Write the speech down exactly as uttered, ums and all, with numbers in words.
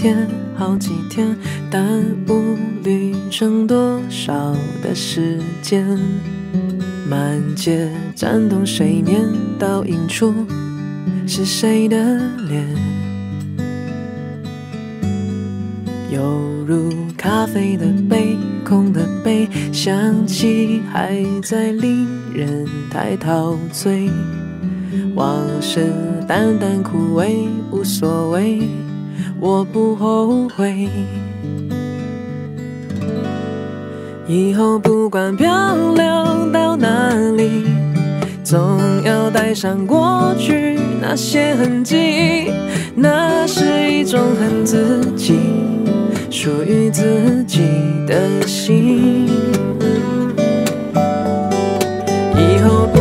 天好几天，耽误旅程多少的时间？满街颤动水面，倒映出是谁的脸？犹如咖啡的杯，空的杯，香气还在令人太陶醉。往事淡淡枯萎，无所谓，我不后悔。以后不管漂流到哪里，总要带上过去那些痕迹，那是一种很自己，属于自己的心。以后